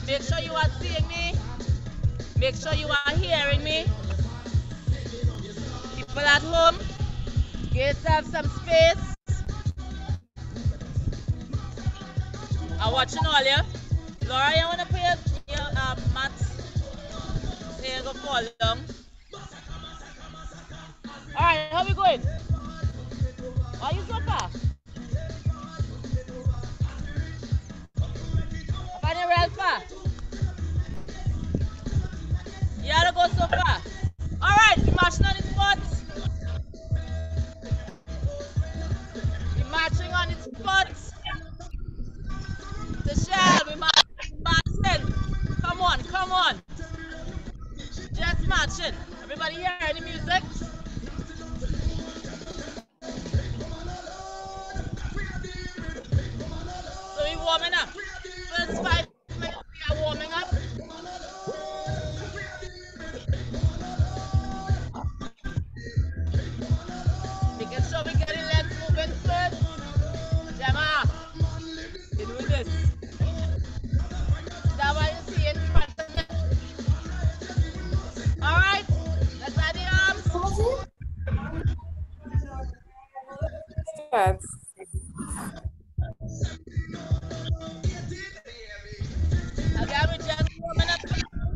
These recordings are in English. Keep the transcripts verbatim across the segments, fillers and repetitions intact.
Make sure you are seeing me. Make sure you are hearing me. People at home, get yourself some space. I'm watching all you. Laura, you want to put your, your uh, mats? Here you go fall down. Alright, how we going? Why you so far? Up on your real far? You gotta go so far. Alright, we marching on the spots. We marching on the spots. The shell, we marching. Come on, come on. Just marching. Everybody hearing the music? So we warming up. First five minutes we are warming up. Making sure we get the legs moving first. Gemma, you're doing this. Is that what you see in front of me? Alright, let's add the arms. Yes. Again, we just warming up.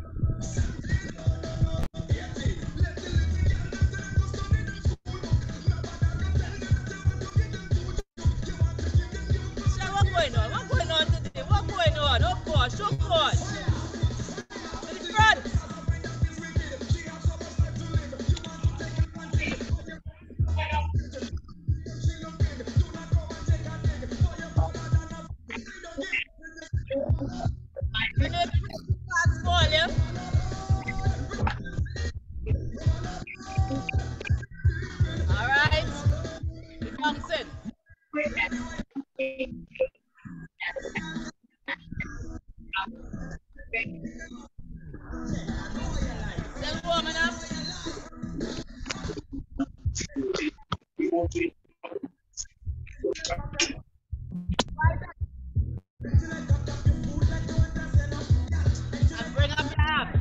So what's going on? What's going on today? What's going on? Oh gosh, oh gosh. To the front. Bring it fast for you. Alright. Bouncing. Still warming up. And bring up your arm.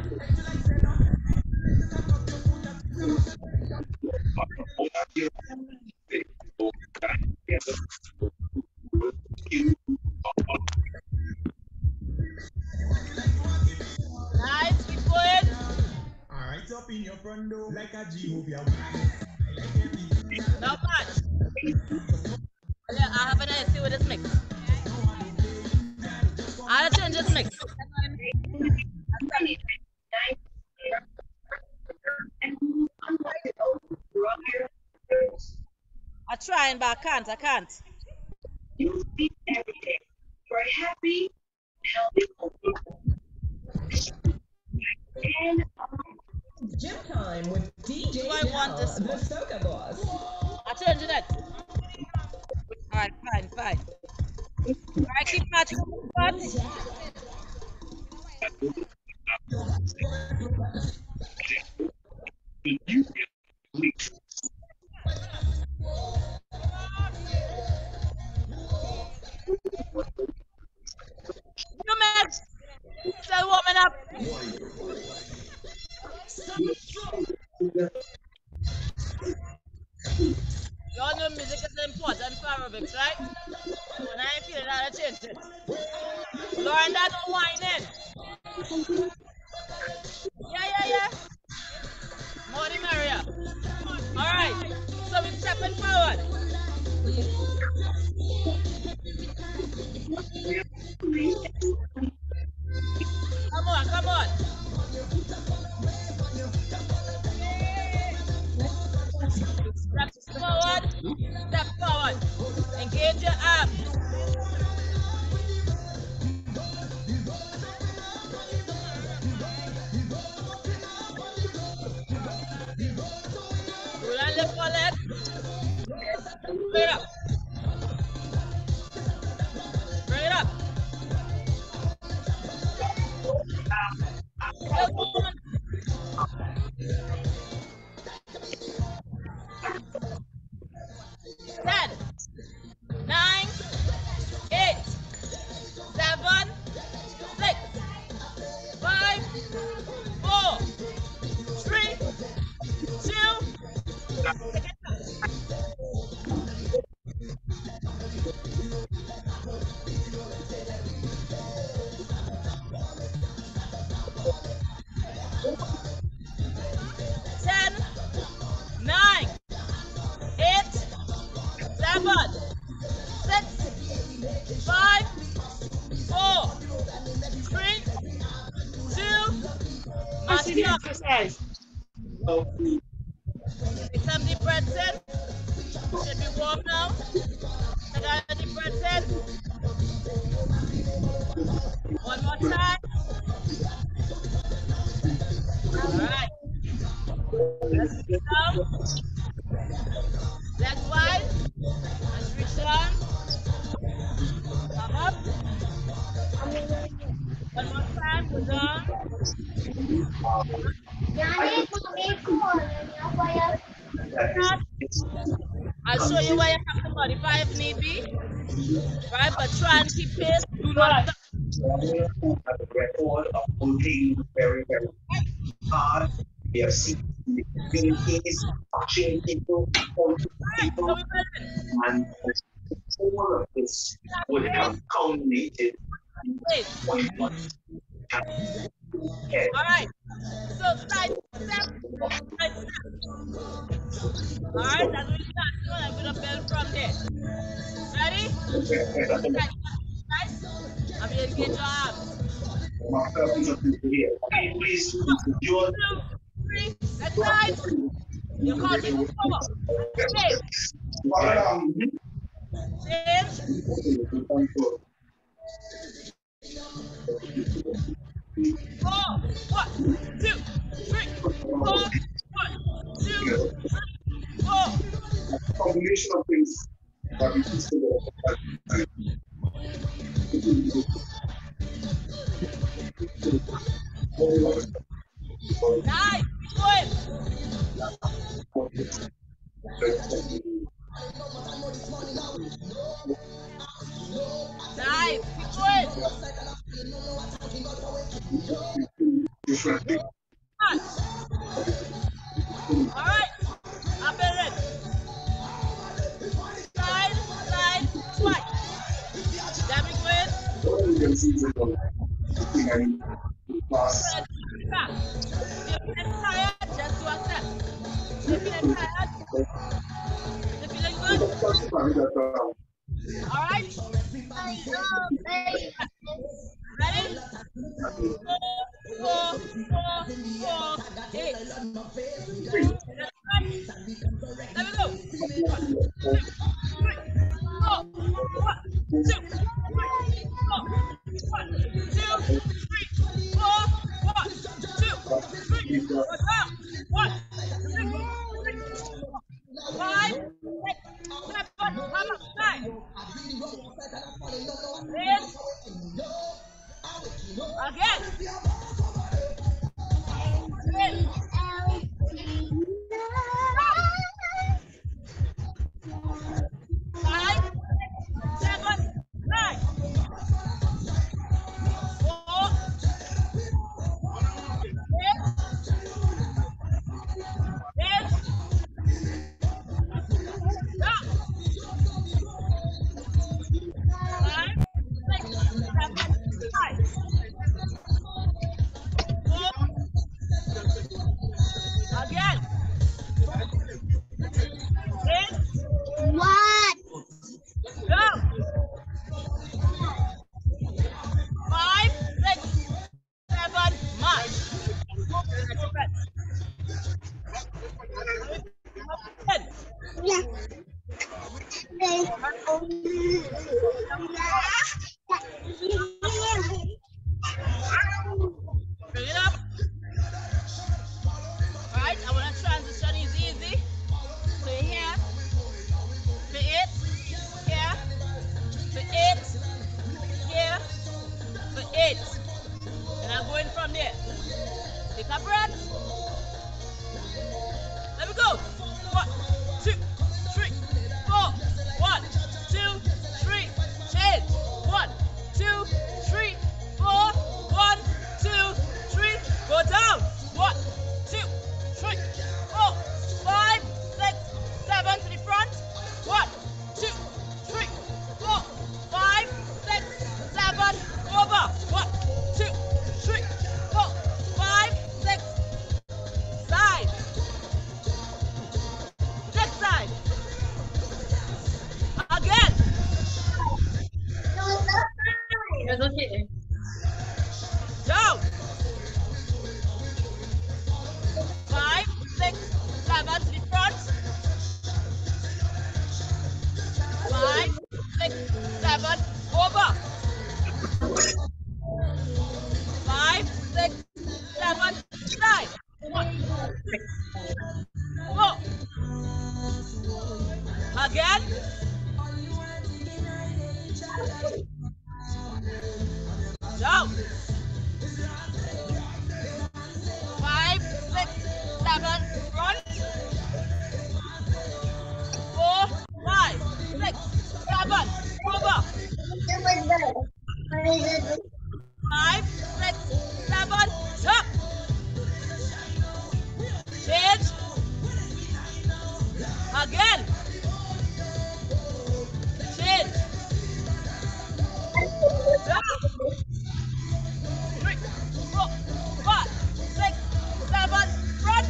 Nice, keep going. Alright, up in your front door like a Jehovah. Not much. I have an idea with this mix. I'll change this mix. I'm trying, but I can't. I can't. You speak every day. You're happy, healthy, and Gym time with D J Do I want this the one? Soca Boss. I'll change it. Alright, fine, fine. Alright, keep matching the spots. You mix. Still warming up. You all know music is important for aerobics, right? When I ain't feeling that, I change it. Lauren, that's no whining. Yeah, yeah, yeah. More the merrier. Alright, so we're stepping forward. Come on, come on. Step forward, step forward. Engage your arms. Roll and lift your leg. Bring it up. Bring it up. Ten, nine, Mask Especially the up. exercise. Take some deep breaths in. Should be warm now. Take a deep breaths in. One more time. All right. Let's reach down. Legs wide. Let's reach down. Come up. One more time. Go down. I'll show you where you have to modify if need be. Right? But try and keep pace. Do not Good. stop. Have a record of working very, very hard. We have seen communities, touching people, talking to Alright, so people, we will and all of this would have culminated in wait. what was head. Alright. So side step, side step. Alright, that's what we start doing. I'm gonna build from there. Ready? Right. Right. I'm gonna engage your arms. My purpose of this video, please enjoy. Two, three, next side. You're counting forward. Change. Change. Four. One, two, three, four. One, two, three, four. Combination of things that we put together. Nice. Good. Nice. Good. All right. I'm in. Side, side, twice. That be good. Back. If you're feeling tired, just do a step. If you're feeling tired, if you're feeling good. All right. Ready? Four, four, four, four, eight. Let me go. One, two, three, four. One, two, three, four. One, two, three, four. Down. One, two, three, four. Five, six, seven, come up, nine. Eight. Again. Eight. Five, seven, nine. Four, eight, eight, down. Five, six, seven, five. Four, again. Eight, What? down. Five, six, seven, march. Next breath. Ten. Yeah. Bring it up. Alright, I want to transition is easy. So here, for eight, here, for eight, here, for eight. And I'm going from there. Take a breath. Let me go. One, two, three, four. One, two, three. Change. One, two, three, four. One, two, three. Go down. One, two, three, four, five, six, seven to the front. One, two, three, four, five, six, seven. Over. One, two, three, four, five, six. Side. Five, six, seven, top. Change. Again. Change. Top. Three, four, five, six, seven, front.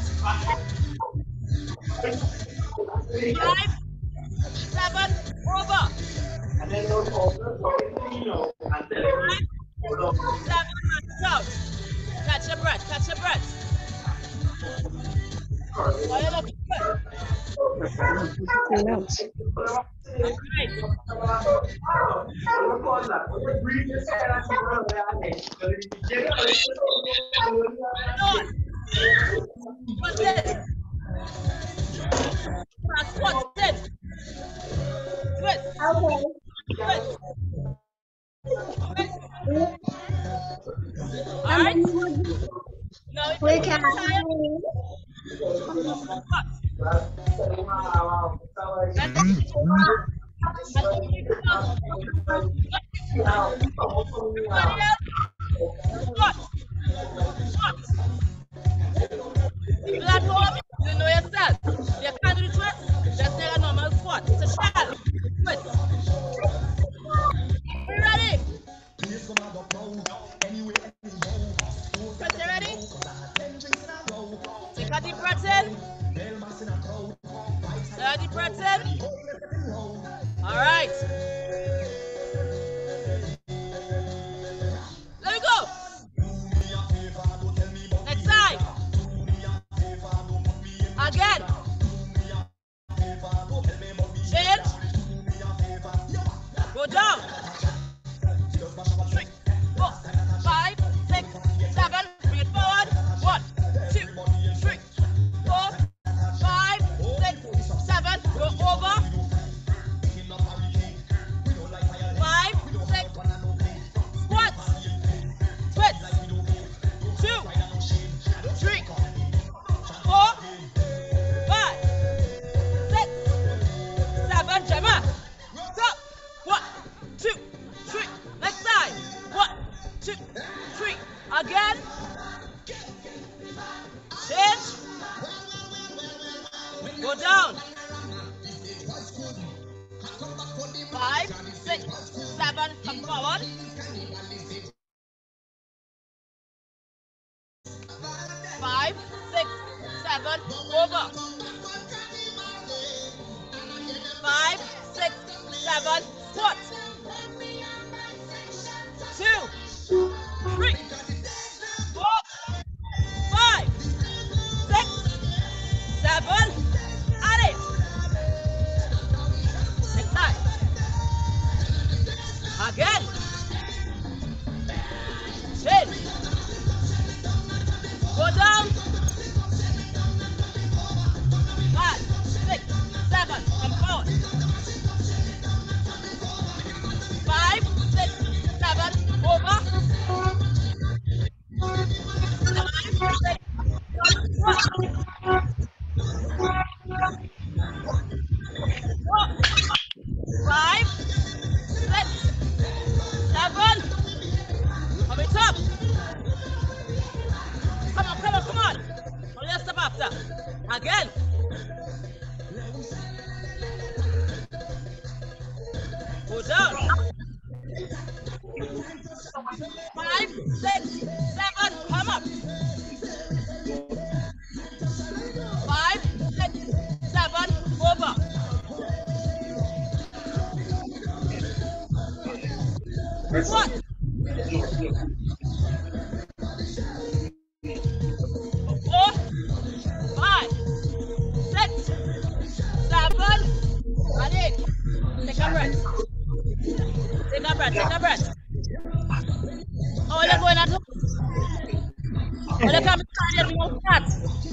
Five, seven, over. And then those over, you know, and then hold on. Seven, and out. Catch your breath, catch your breath. Why you looking good? What's this? What's this? Twist. Twist. Twist. All right. Now if We you're can. tired, and then everybody else, squat. Squat. Platform, you know yourself. You can't do the twist, just take a normal squat. It's a shell. Twist. You ready? Twist, you ready? Take a deep breath in. Take a deep breath in. All right. Let me go. Next side. Again. Change. Go down. Three, four, five, six, seven. Bring it forward. One, two, three, four, five, six, seven. Go over. Five, six. Squat. Twist. Two, three, four, five, six, seven. Gemma. Stop. One, two, three. Next side. One, two, three. Again. Change. Go down. Five, six, seven. Come forward. Five, six, seven. Over. Five, six, seven. Squat. Two, three, four, five, six, seven, and eight. Next time. Again. Change. Go down. Five, six, seven. Come forward. Five, six, seven. Over. Five, six, four, five, six, seven. Come it up. Come on, come on, come on. Only a step after. Again. Go down. Five, six, seven. Come up. Five, six, seven. Over. What? Four, five, six, seven, and eight. Take a breath. Take a breath. Take a breath. Oh, you're going at home. Oh, you're coming to the cat.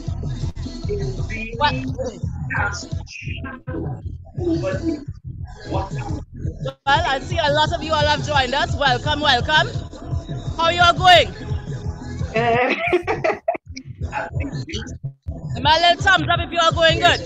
What? Well, I see a lot of you all have joined us. Welcome, welcome. How you all going? My little thumbs up if you are going good.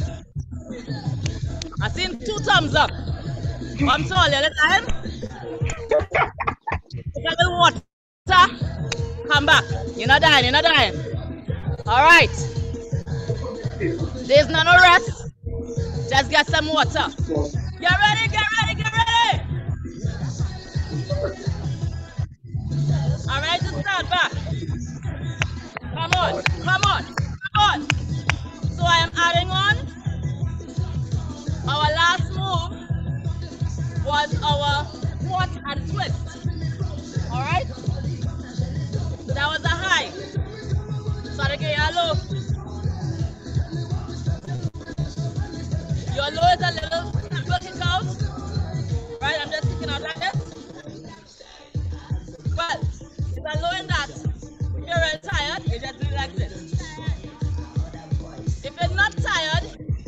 I seen two thumbs up. I'm sorry, let's time. Take a little water. Come back. You're not dying, you're not dying. Alright. There's no no rest. Just get some water. Get ready, get ready, get ready. Alright, just stand back. Come on, come on, come on. So I am adding on. Our last move was our squat and twist. Alright? So that was a high. So again, your low. Your low is a little simple kick out. Right? I'm just kicking out like this. Well, it's a low in that. If you're really tired, you just do it like this. If you're not tired,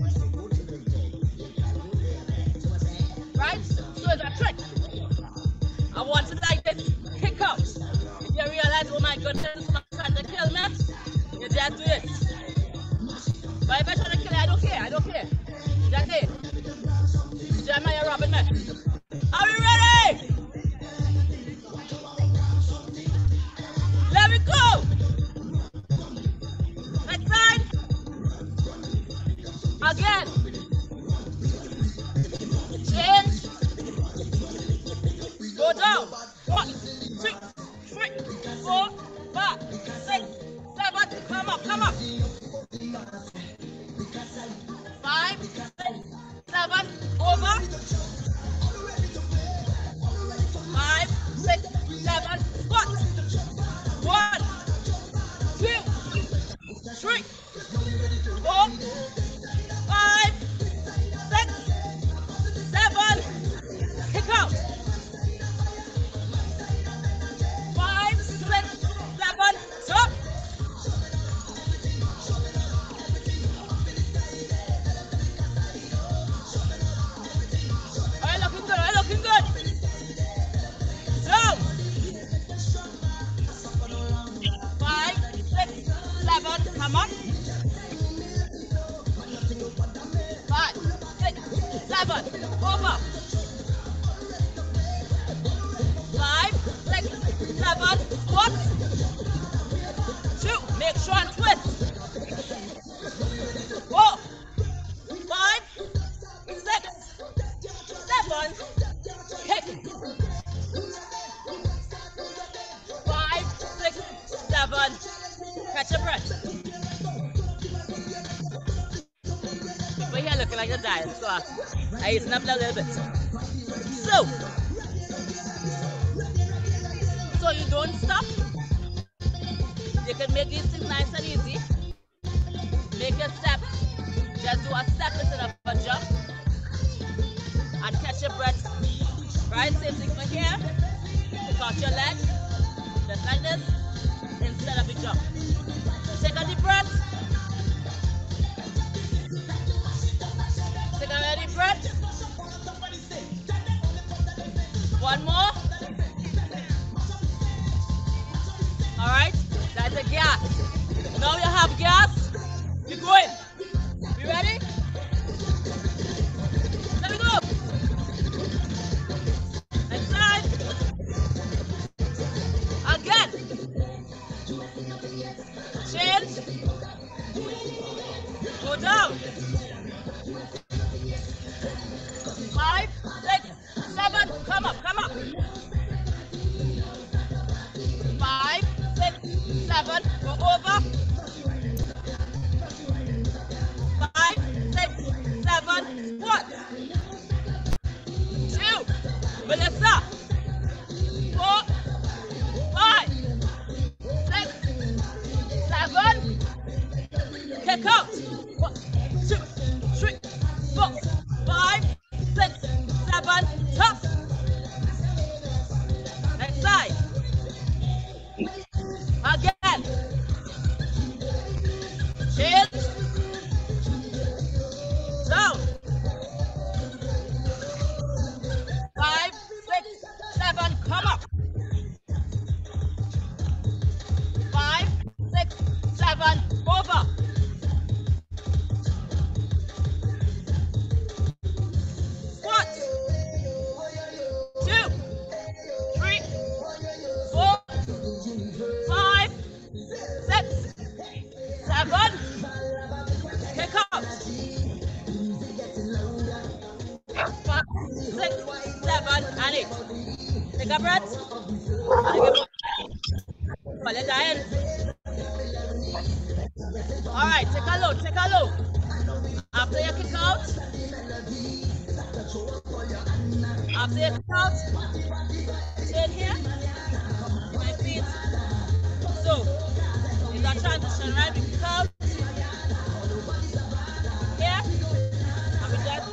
right? So it's a trick. I want it like this. Kick out. If you realize, oh my goodness, my trying to kill me, you just do it. But if I try to kill you, I don't care. I don't care. That's it. Jeremiah, you're robbing me. Are we ready? Let me go. Next side. Again. Change. Go down. One, two, three, four, five, six, seven. Come up, come up. Five, six, seven. Over. Five, six, seven. Squat. One, two, three, four, five, six, seven. Kick out. Five, six, seven. Stop. All right, looking good. All right, looking good. Down. Five, six, seven. Come up. Five, six, seven. Over. Five, six, seven. Squat. Two. Make sure and twist. Four, five, six, seven. Kick. Five, six, seven. Catch your breath. We're here looking like a diet, so I eaten up a little bit. So, so you don't stop. You can make these things nice and easy. Make a step. Just do a step instead of a jump. And catch your breath. Right? Same thing for here. Pick out your leg. Just like this. Instead of a jump. Take a deep breath. Take a deep breath. One more. Alright? That's a gas. Now you have gas. Keep going. You ready? Let me go. Next side. Again. Change. Go down. Five, six, seven. Come up, come up. Five, six, seven. Go over. Five, a breath. And again, well, let that end. All right, take a look, take a look. After you kick out, after you kick out, turn here, my feet. So, it's a transition, right? We kick out, here, and we just,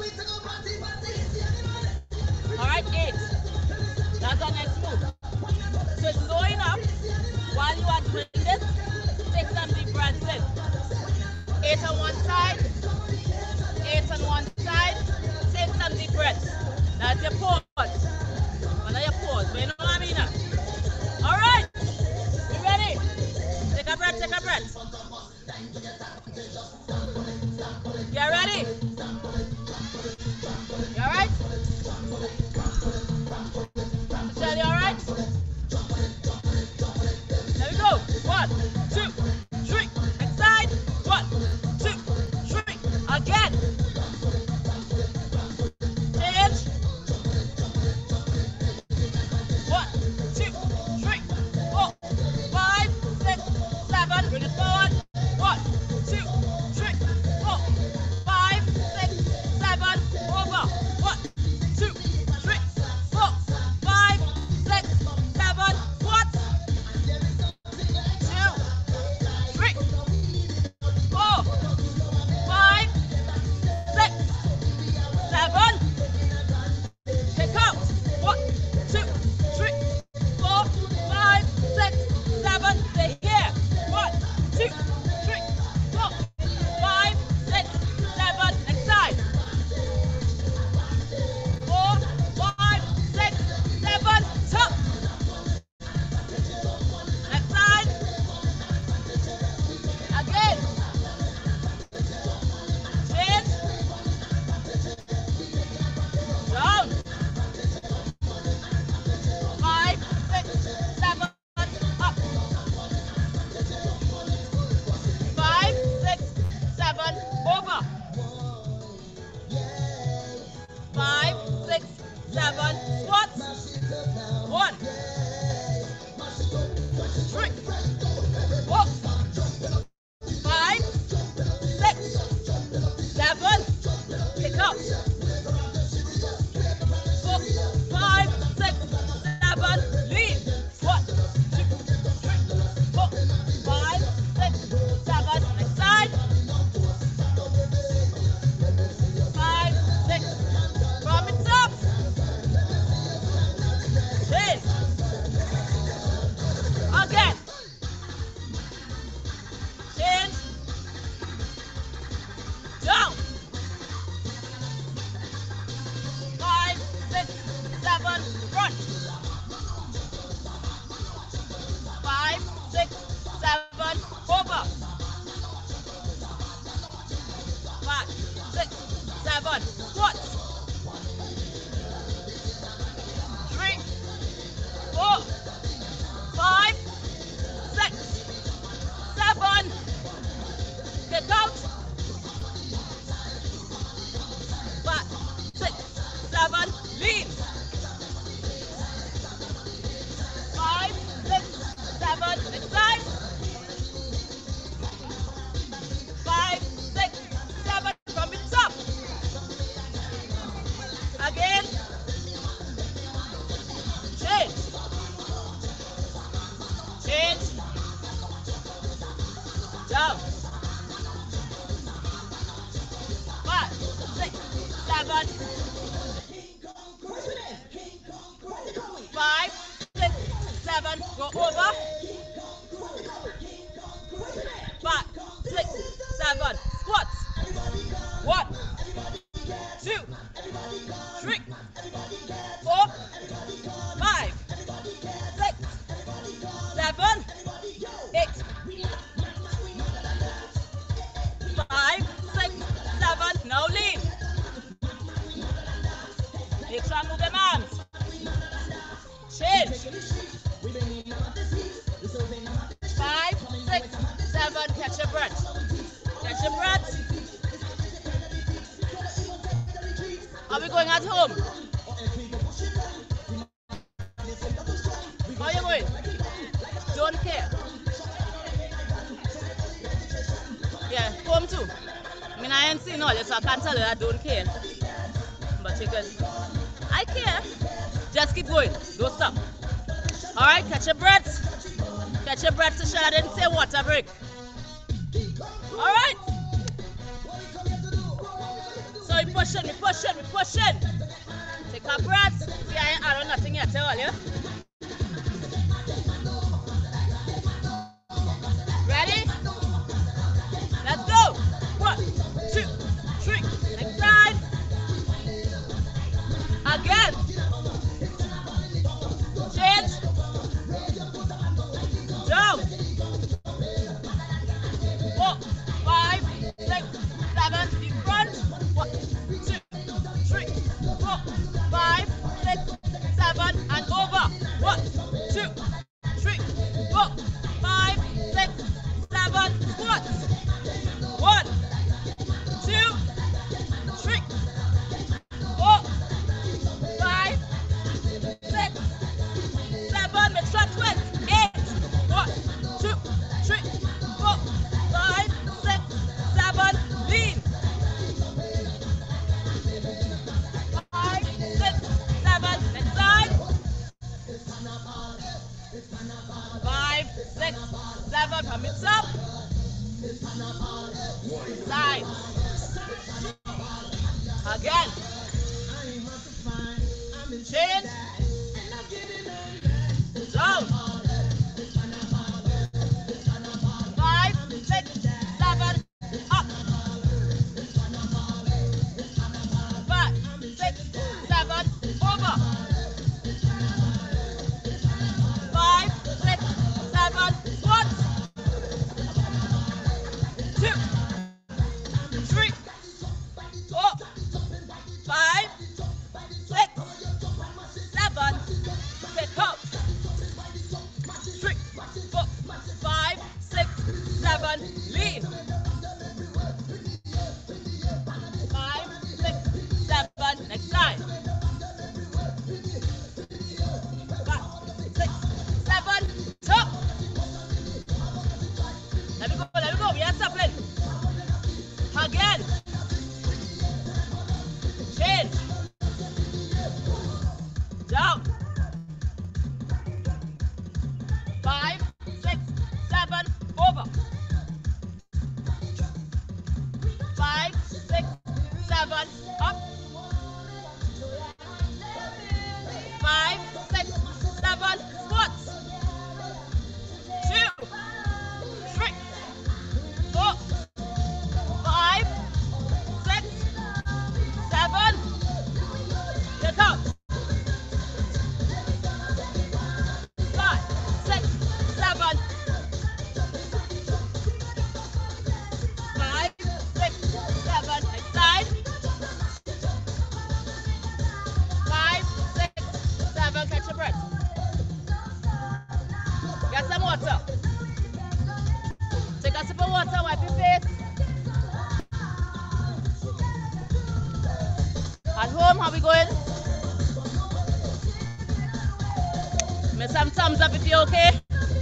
all right, eight. That's our next move. So it's going up. While you are doing this, take some deep breaths in. Eight on one side, eight on one side, take some deep breaths. That's your pause. Well, that's your pause, but you know what I mean? All right, you ready? Take a breath, take a breath. Get ready? You all right? Michelle, you all right? There we go. One, two, three. Inside. One, two, three. Again. Change. One, two, three, four, five, six, seven. Bring it forward. One, two, three, four, five, six, seven. Over. One, two, three, four, five, six, seven. What? Two, three, four, five, six, seven. Kick out. One, two, three, four, five, six, seven. Stay here. One, two, three, four, five, six, seven. Inside. Four, five, six, seven. Top. Left side. Again. Change. Down. Five, six, seven. Up. Five, six, seven. Over. Five, six, seven. Squats. One, three, four, five, six, seven. Kick out. Four, five, six, seven. Lean. One, two, three, four, five, six, seven. Next side. Five, six. From the top. Change. Again. Change. Down. Five, six, seven. Front. Five, six, seven. Over. Five, six, seven. Squats. Three, four, five, six, seven. Kick out. Five, six, seven. Lean. Five, six, seven. Inside. Five, six, seven. From the top. Again. Change. Change. Down. Five, six, seven. Five, six, seven. Go over. Five, six, seven. Squats. One, two, three, four, five, six, seven, eight. Five, six, seven. Now lean. Make sure I move them arms. Change. Five, six, seven. Catch your breath. Catch your breath. Are we going at home? care. Yeah, home too. I mean, I ain't seen all this, so I can't tell you I don't care. But you can. I care. Just keep going. Don't stop. All right, catch your breath. Catch your breath to shut. I didn't say water break. All right. So we pushing, we pushing, we pushing. Take a breath. See, I ain't adding nothing yet, tell you. Ready? Let's go. One, two, three. Next side. Again. Change. Down. Four, five, six, seven. In front. One, two, three, four, five, six, seven, and over. One, two, three, four, five, six, seven. Squats. One, two, three, four, five, six, seven. Make sure twist. Eight. One, two, three, four, five, six, seven. Lean. Five, six, seven. Next side. Five, six, seven. From it up. Side. Again. Change. Down. Five, six, seven. Up. Five, six, seven. Over. Five, six, seven. Squats. Two, three, four, five, six, seven. Take out. Three, four, five, six, seven. Lean. Five, six, seven. Next side. Five, six, seven. Top. Let me go. Let me go. We are stopping. Again. Change. Down. Five, six, seven, over. Five, six, seven, up. Five, six, seven, squats. Two, three, four, five, six, seven. Take out. Five, six, seven. Five, six, seven. Next side. Five, six, seven. Catch your breath. Get some water. Take a sip of water. Wipe your face. At home, how we going? Make some thumbs up if you're okay.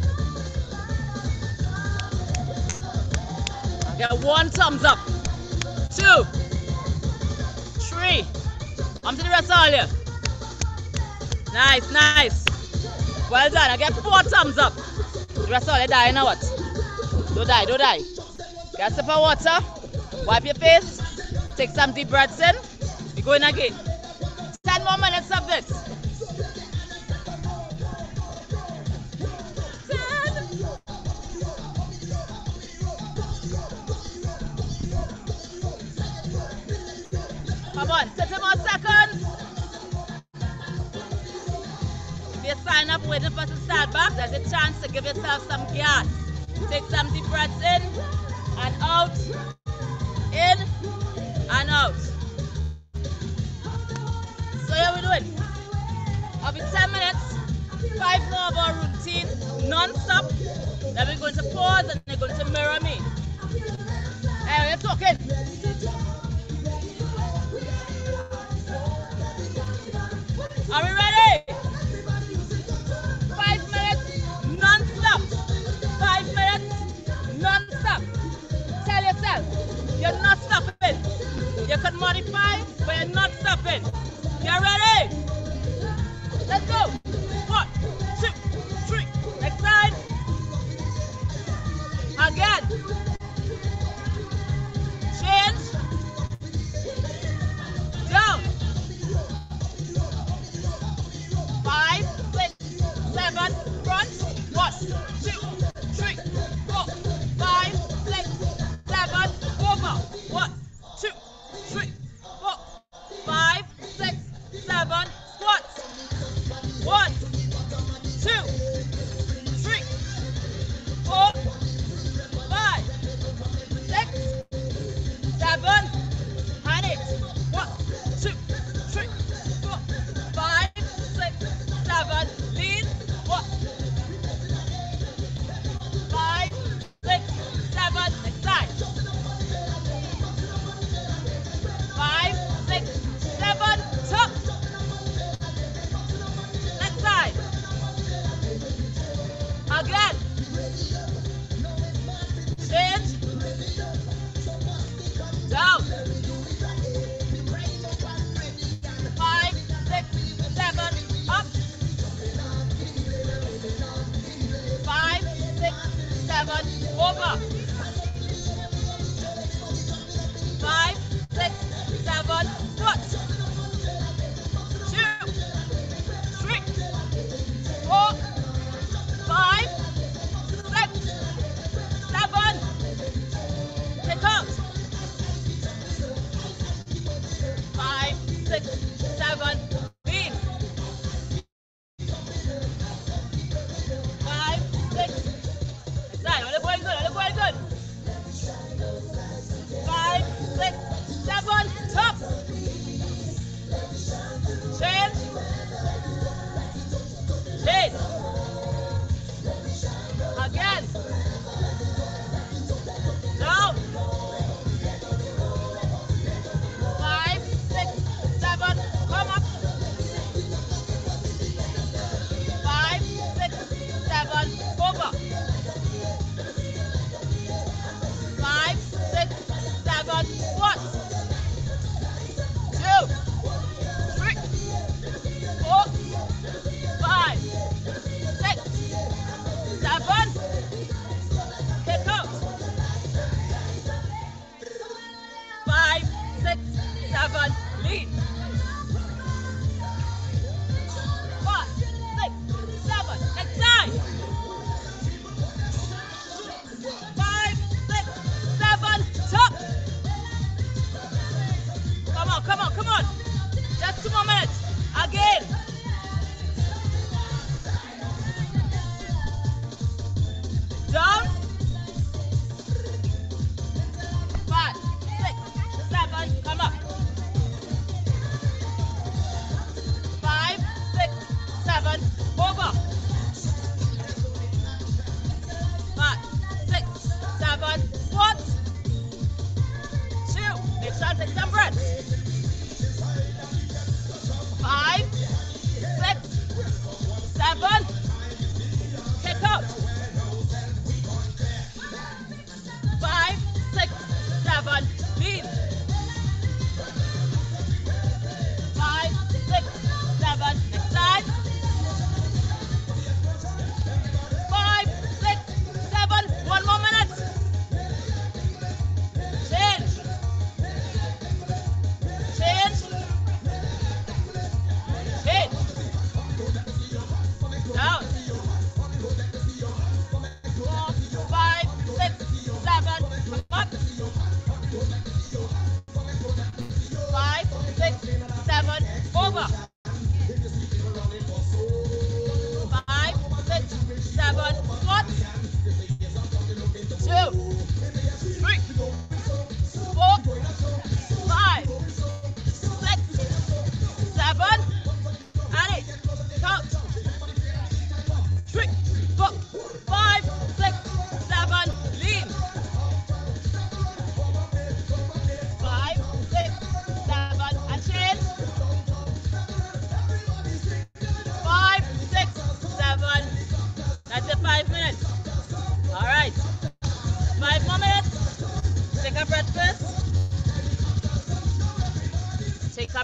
Get one thumbs up. Two. Three. I'm to the rest of all you. Nice, nice. Well done. I get four thumbs up. The rest of all you die now what? Don't die, don't die. Get a sip of water. Wipe your face. Take some deep breaths in. We're going again. Ten more minutes of this. Come on, thirty more seconds. If you sign up waiting for us to start back, there's a chance to give yourself some gas. Take some deep breaths in and out. In and out. So here we doing. I'll be ten minutes, five more of our routine, non-stop. Then we're going to pause and they're going to mirror me. Hey, we're talking. Are we ready? Five minutes, non-stop.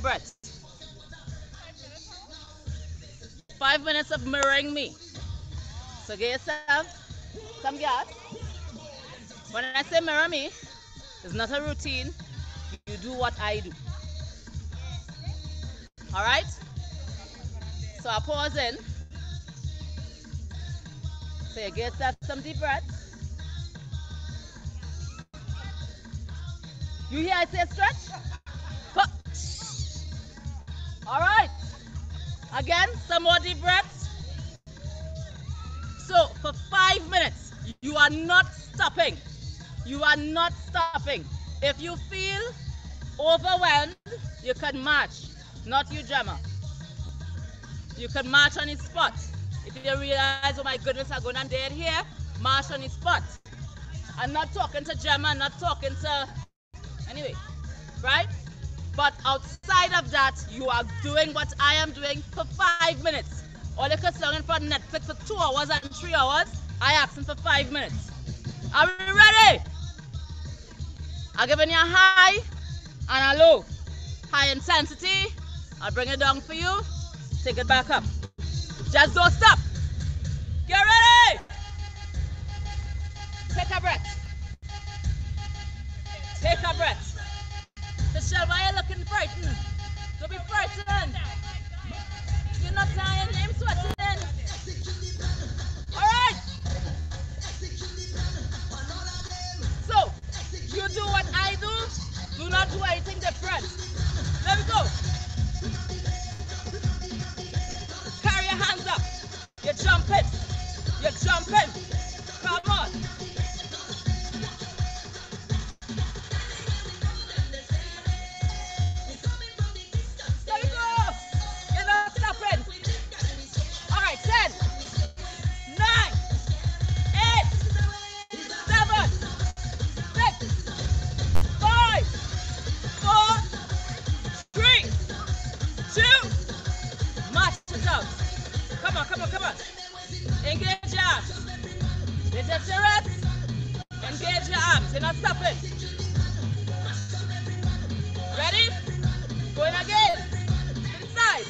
breath. Five minutes of mirroring me. So get yourself some gas. When I say mirror me, it's not a routine. You do what I do. All right? So I pause in. So you get yourself some deep breaths. You hear I say stretch? All right. Again, some more deep breaths. So for five minutes, you are not stopping. You are not stopping. If you feel overwhelmed, you can march. Not you, Gemma. You can march on his spot. If you realize, oh my goodness, I'm going on dead here, march on his spot. I'm not talking to Gemma, I'm not talking to, anyway, right? But outside of that, you are doing what I am doing for five minutes. Or you could sing for Netflix for two hours and three hours. I asked him for five minutes. Are we ready? I'm giving you a high and a low. High intensity. I'll bring it down for you. Take it back up. Just don't stop. Get ready. Take a breath. Take a breath. Michelle, why are you looking frightened? Don't be frightened. You're not tired, I'm sweating. All right. So, you do what I do. Do not do anything different. Let me go. Carry your hands up. You're jumping. You're jumping. Come on. Let me go. You're not stopping. All right, ten, nine, eight, seven, six, five, four, three, two, march it out. Come on, come on, come on. Engage your arms. Resist your reps. Engage your arms. You're not stopping. Ready? Going again. Inside.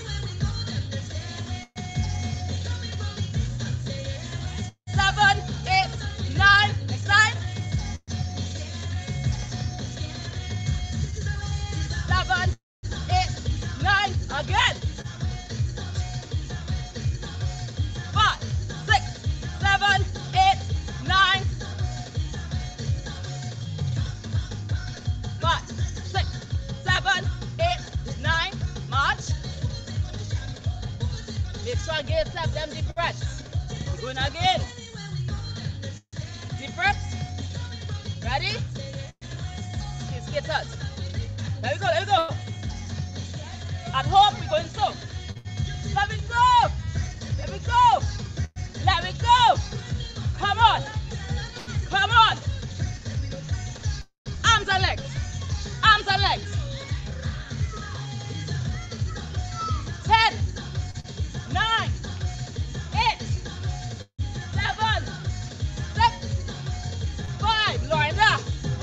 Seven, eight, nine, inside. Seven, eight, nine, again. Five, six, seven, eight, nine. Five, six, seven, eight, nine. March. Make sure you give yourself them deep breaths. We're going again. Deep breaths. Ready? Kids, get us. There we go, there we go. At home, we're going so. Let me go. Let me go. Let me go. Come on. Come on. Arms and legs. Arms and legs. Ten. Nine. Eight. Seven. Six. Five. Lorna.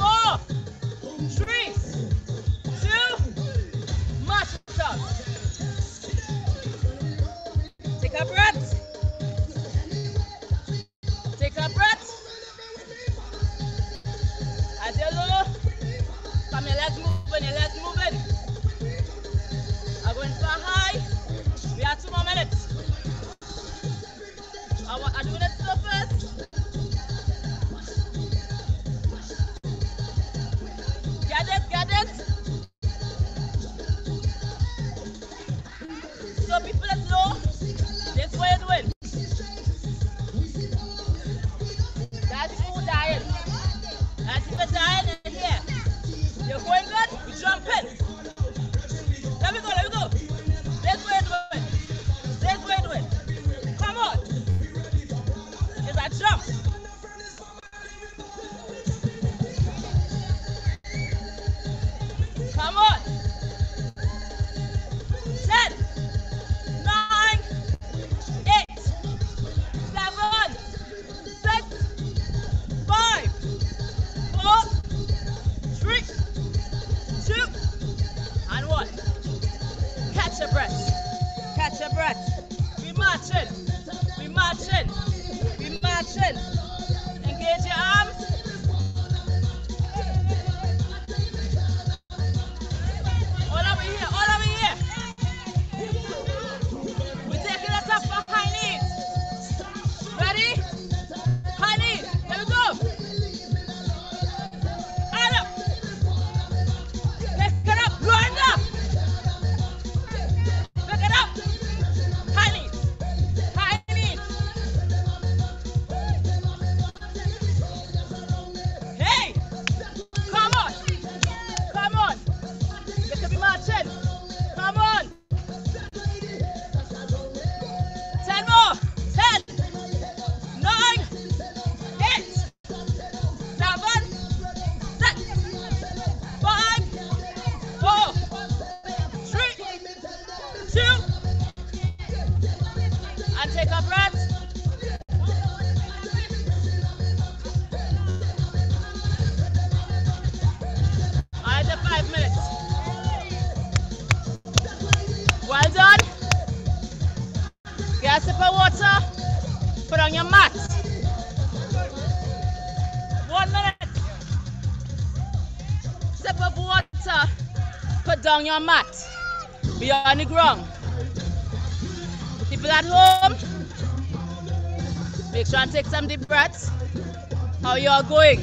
down your mat. Be on the ground. People at home, make sure and take some deep breaths. How you are going?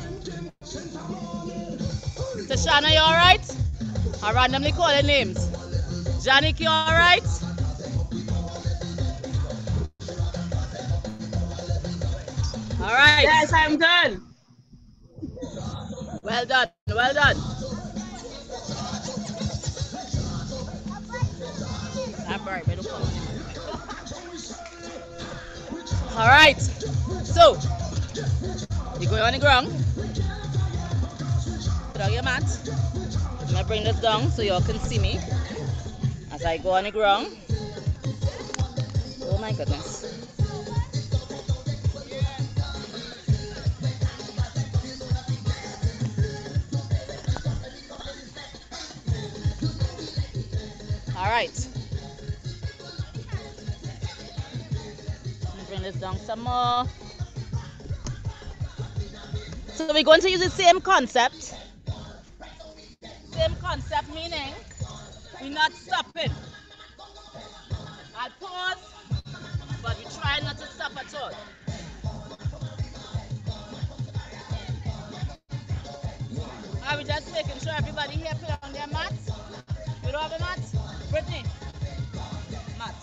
Tashana, you alright? I randomly calling names. Janik, you alright? Alright. Yes, I'm good. Well done, well done. I'm right, but don't call me. Alright. So, you go on the ground. Put on your mat. I'm gonna bring this down so y'all can see me as I go on the ground. Oh my goodness. All right. Let me bring this down some more. So we're going to use the same concept. Same concept, meaning we're not stopping. I'll pause, but we try not to stop at all. Are we just making sure everybody here put on their mats? You don't have a mat? Brittney? Mat.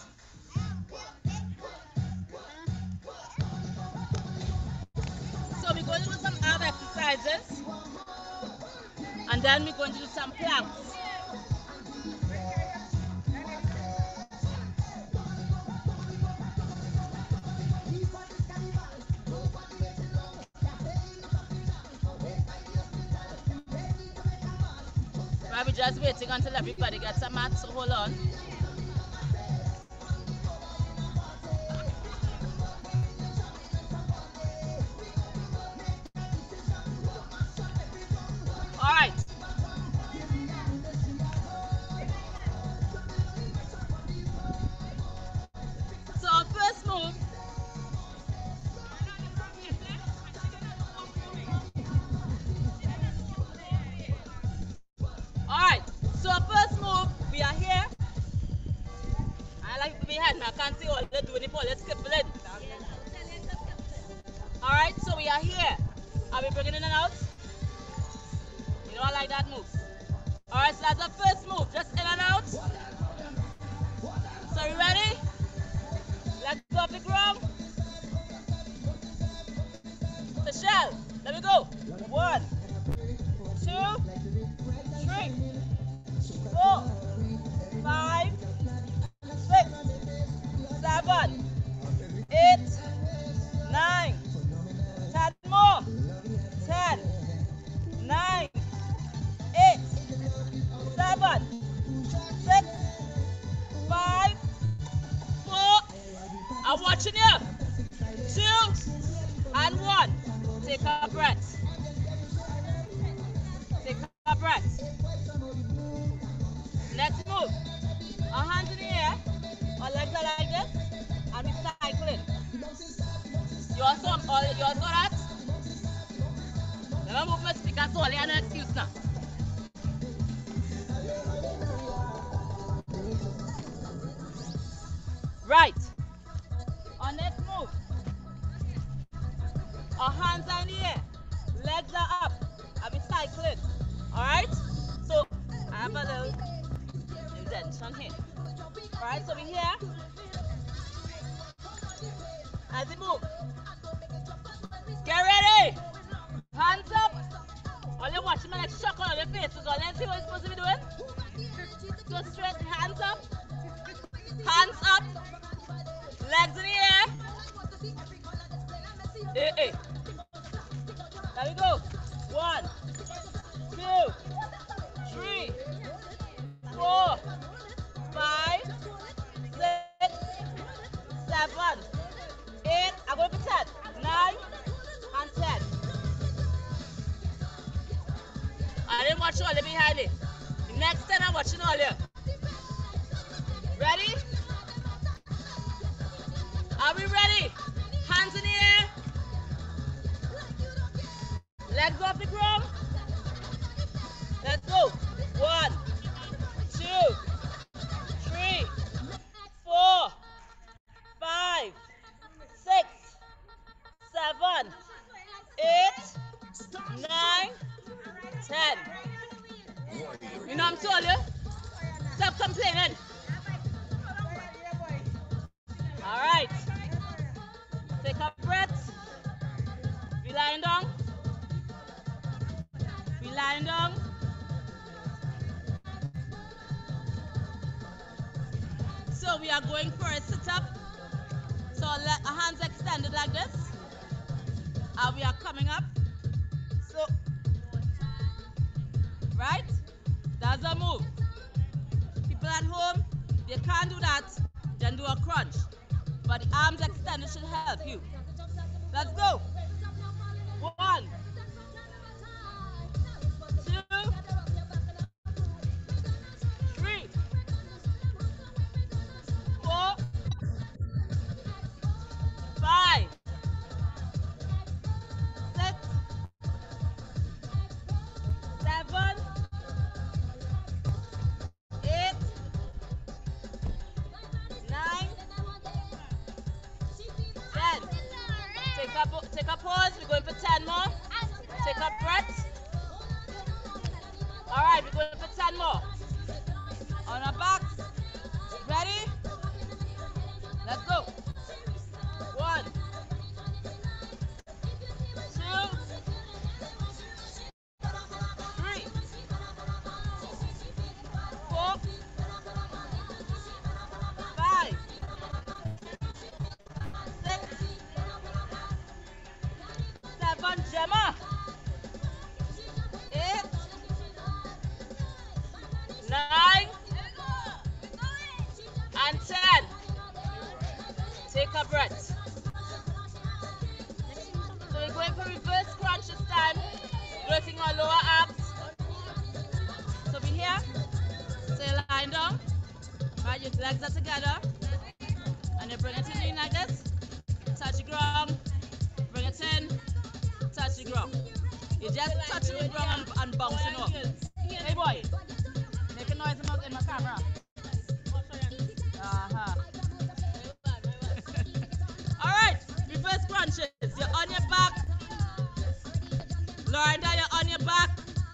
So we're going to do some arm exercises. And then we're going to do some planks. We're just waiting until everybody gets a mat, so hold on. All right. So our first move. All right. So our first move, we are here. I like to be behind me. I can't see all they're doing it, let's skip it. All right. So we are here. Are we bringing in and out? You don't like that move. All right, so that's the first move, just in and out. So you ready? Let's go off the ground. Michelle, let me go. One, two, three, four, five, six, seven, eight, nine, ten more. Ten, nine, eight, seven, six, five, four. I'm watching you. Two and one. Take a breath. Take a breath. Next move. Our hands in the air. Our legs are like this. And we cycling. You also, you also that? Let me move my speaker so I have an excuse now. Right. Our next move. Our hands are in the air. Legs are up. I'll be cycling. Alright? So I have a little indentation here. Alright, so we're here. As we move. Get ready. Hands up. All you watching my like shock on your faces. All you see what you're supposed to be doing. Go straight. Hands up. Hands up. Legs in the air. Hey, hey. There we go. One, two, three, four, five, six, seven, eight. I'm going to ten. Nine and ten. I didn't watch all the behind it. The next ten I'm watching all you. Ready? Are we ready? Hands in the air. Legs off the ground. Let's go. One, You know I'm told you? Stop complaining. All right. Take a breath. We lying down. We lying down. So we are going for a sit-up. So let our hands extended like this. And we are coming up. So, right? That's a move. People at home, they can't do that. Then do a crunch. But the arms extended should help you. Let's go. One, two, three, four, five, six, seven, eight, nine, ten. Take a, take a pause. We're going for ten more. Take a breath. All right, we're going for ten more. On our backs. Ready? Let's go. One, two, three, four, five, six, seven, Gemma, eight, nine, and ten. Take a breath. So we're going for reverse crunch this time, working our lower abs. So be here. So you're lying down. Right, your legs are together. And you bring it in like this. Touch the ground. Bring it in. Touch the ground. You're just touching the ground and, and bouncing off. Hey boy, make a noise in my camera. Uh-huh. All right, reverse crunches. You're on your back. Lauren, you're on your back.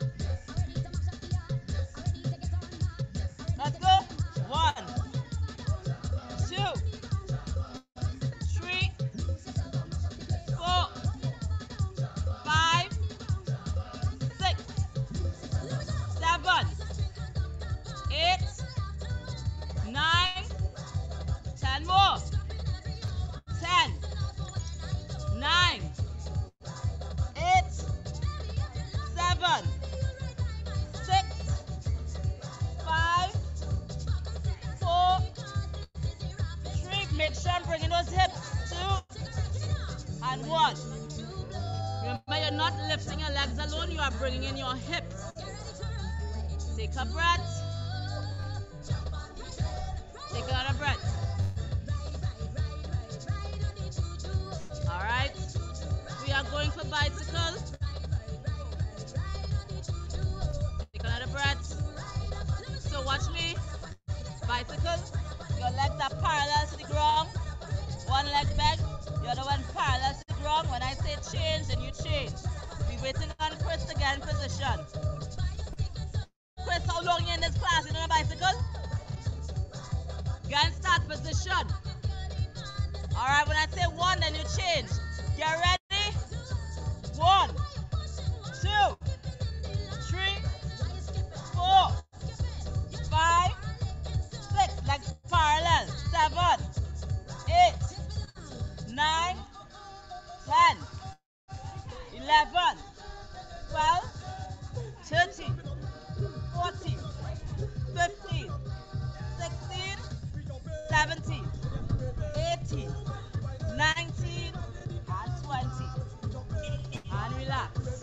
Let's go. One, two, three, four, five, six, seven, eight, nine, ten more. Ten, nine, eight, seven, six, five, four, three. Make sure I'm bringing those hips. Two, and one. Remember, you're not lifting your legs alone. You are bringing in your hips. Take a breath. Take another breath. All right. We are going for bicycle. Take another breath. So watch me. Bicycle. Your legs are parallel to the ground. One leg bent. The other one parallel to the ground. When I say change, then you change. Be waiting on Chris to get in position. Chris, how long you in this class? You know a bicycle? Get in start position. All right, when I say one, then you change. Get ready? One, two, three, four, five, six, legs parallel, seven, eight, nine, ten, eleven, twelve, thirteen, fourteen, fifteen, sixteen, seventeen, eighteen, nineteen, and twenty. And relax.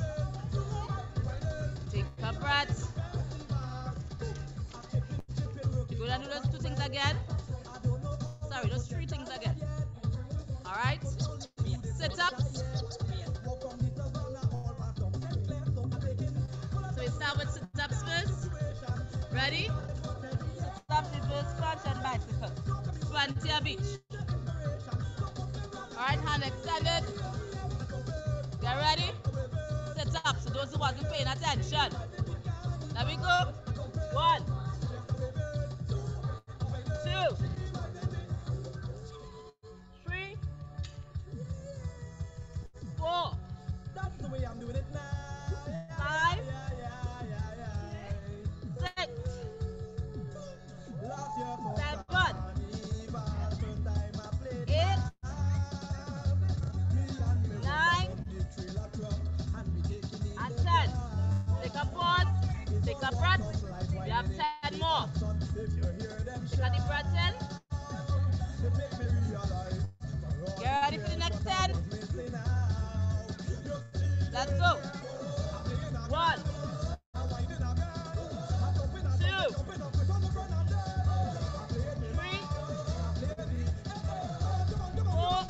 Take a breath. You're gonna do those two things again. Sorry, those three things again. All right. Sit ups. So we start with sit ups first. Ready? Sit up, reverse crunch, and bicycle. twenty of each. All right, hand extended. Get ready? Sit up. So those who wasn't paying attention. There we go. One, two, three, four. That's the way I'm doing it now. Five, Yeah, yeah, yeah, yeah. six, Last year for seven, carnival, first time I played eight, me and me nine, on the trailer truck, and me taking in and the ten. ground. Take a pause. Take a breath. We have ten more. If you hear them Take a deep breath in. shout, it make me realize. Get ready for the next ten. Missing out. Let's go. One, two, three, four,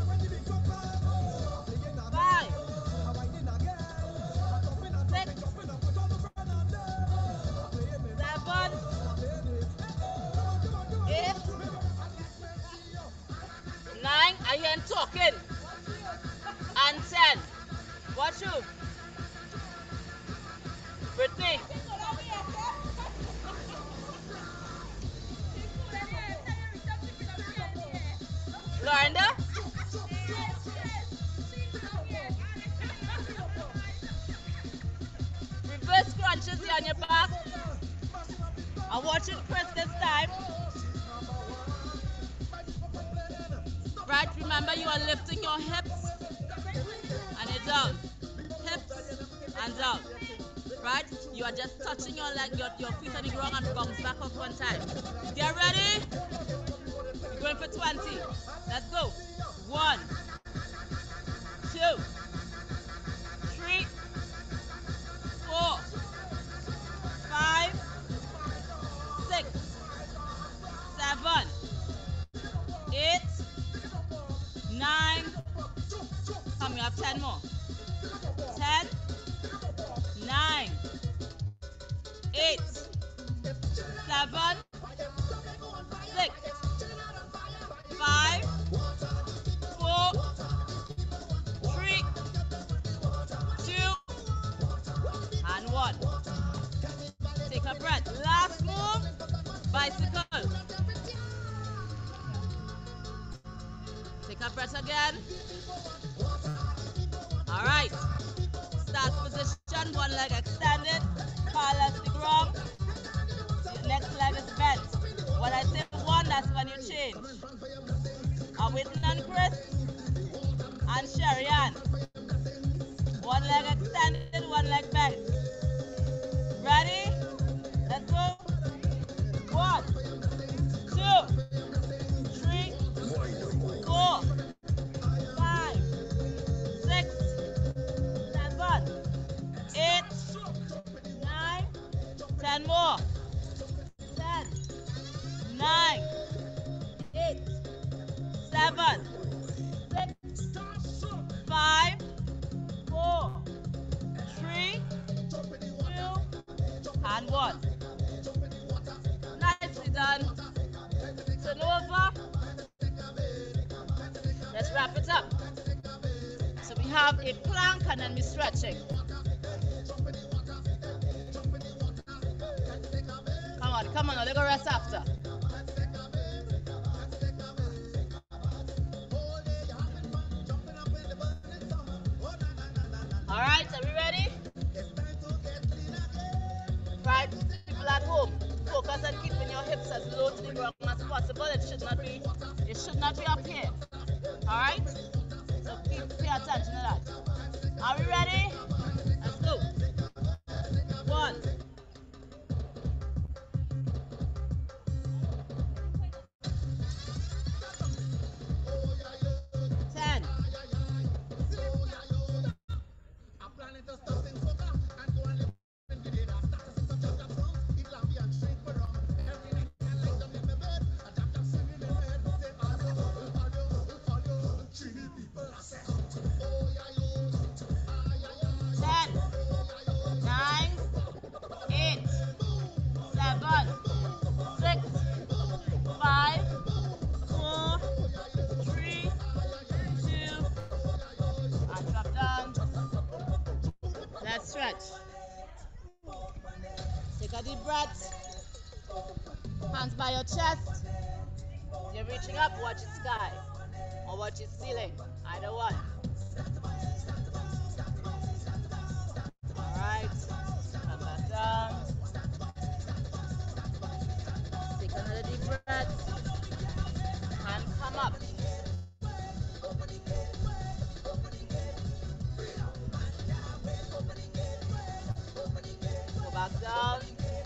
five, six, seven, eight, nine. I hear him talking. And ten. Watch you. Brittney. Lorenda. Reverse crunches here on your back. I'm watching Chris this time. Right, remember you are lifting your hips and it's down. Hips and down. Right? You are just touching your leg, your, your feet on the ground and bounce back up one time. Get ready? You're going for twenty. Let's go. One, two, three, four, five, six, seven, eight, nine. Come, we have ten more. Ten, nine, eight, seven, six, five, four, three, two, and one. Take a breath. Last move, bicycle. Take a breath again. All right. Start position, one leg extended, parallel to the ground. The next leg is bent. When I say one, that's when you change. I'm waiting on Chris and Sherry Ann. One leg extended, one leg bent. Ready? Let's go. One, two, three, four, five, six, seven, eight, nine, ten more. Ten, nine, eight, seven, six, five, four, three, two, and one. Nicely done. Turn over. Let's wrap it up. So we have a plank and then we're stretching. Come on, come on, now, let's go rest after. All right, are we ready? Right, people at home, focus on keeping your hips as low to the ground as possible. It should not be, it should not be up here. All right, so keep pay attention to that. Are we ready? Let's go. One. Ten. Ten, nine, eight, seven, six, five, four, three, two, and drop down. Let's stretch. Take a a deep breath. Hands by your chest. You're reaching up, watch the sky. Or watch the ceiling. Either one. Alright. Come back down. Take another deep breath. And come up. Go back down.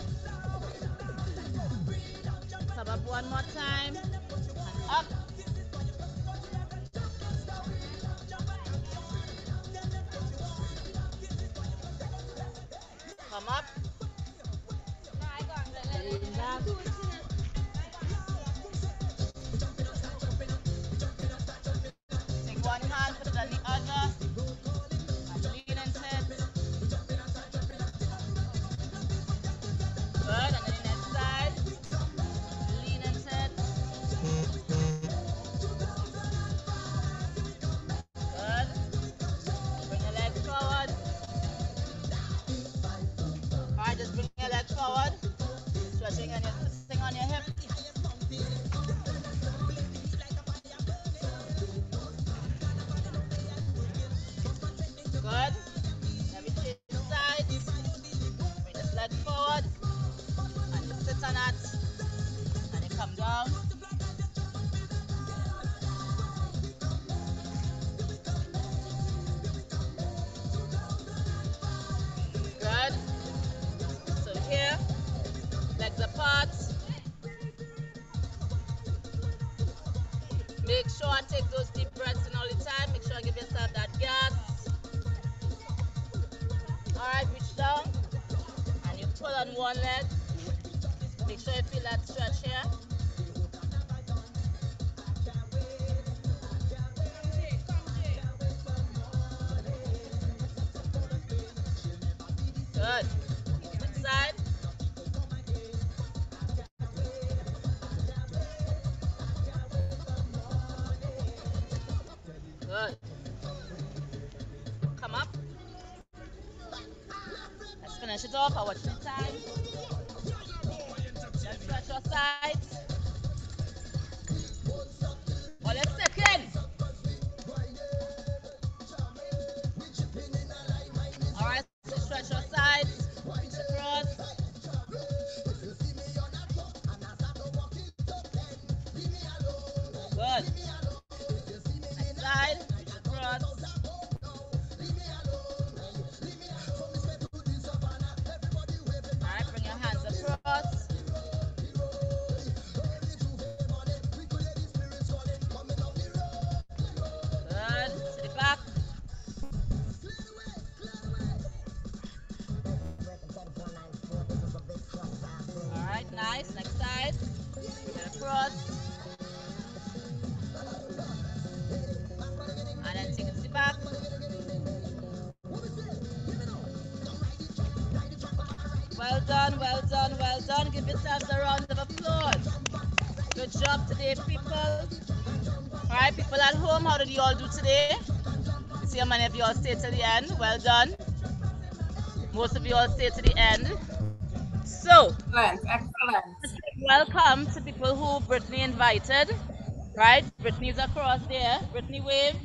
Come up one more time. And up. Come up. Lean back. Take one hand, put it on the other. And lean into it. Good. And then the next side. Lean into it. Good. Bring your legs forward. Alright, just bring your legs forward. Stretching and you're twisting on your hip. Good. Let me change sides. Bring this leg forward. And you sit on that. And you come down. Good. So here, legs apart. Make sure and take those deep breaths in all the time. Make sure and give yourself that gas. Alright, reach down. And you pull on one leg. Make sure you feel that stretch here. Good. Switch side. Good. Come up. Let's finish it off. I watch the time. Let's stretch your sides. All your seconds. Alright, so stretch your sides. Reach across. Good. Next side. Reach across. Alright, bring your hands across. Good. To the back. Alright, nice. Next side. Bring it across. And then take it to the back. Well done, well done, well done. Give yourselves a round of applause. Good job today, people. Alright, people at home, how did you all do today? You see how many of you all stayed to the end? Well done. Most of you all stayed to the end. So, Excellent, excellent. welcome to people who Brittney invited. Right? Brittney's across there. Brittney, wave.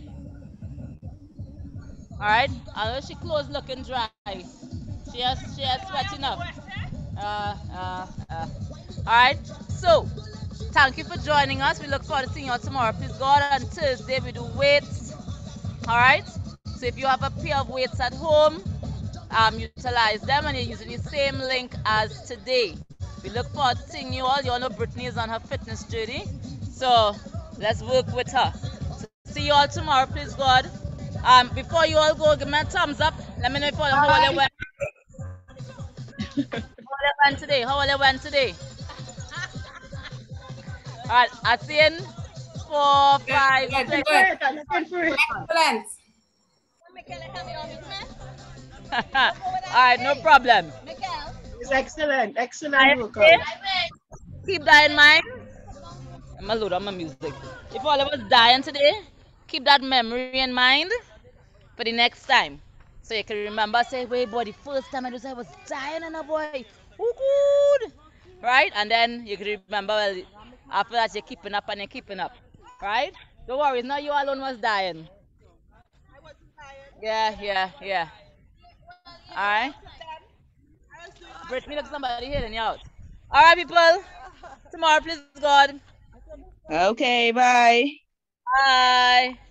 Alright, although she clothes looking dry. She has, she has sweating up. Uh, uh, uh. Alright, so thank you for joining us. We look forward to seeing you all tomorrow. Please God, on Thursday we do weights. Alright, so if you have a pair of weights at home, um, utilize them and you're using the same link as today. We look forward to seeing you all. You all know Brittney is on her fitness journey. So let's work with her. So see you all tomorrow, please God. Um, before you all go, give me a thumbs up. Let me know if you all how well went. How well went today? How well went today? Alright, I think four, five, Good, six. good. Excellent. Alright, no problem. It's excellent, excellent workout. Keep that in mind. I'm gonna load on my music. If all of us dying today, keep that memory in mind for the next time. So you can remember, say, wait, boy, the first time I was, I was dying and a boy. Who good? Right? And then you can remember, well, after that, you're keeping up and you're keeping up. Right? Don't worry, it's not you alone was dying. Yeah, yeah, yeah. Alright? Brittney, look somebody hearing you out. Alright, people. Tomorrow, please, God. Okay, bye. Bye.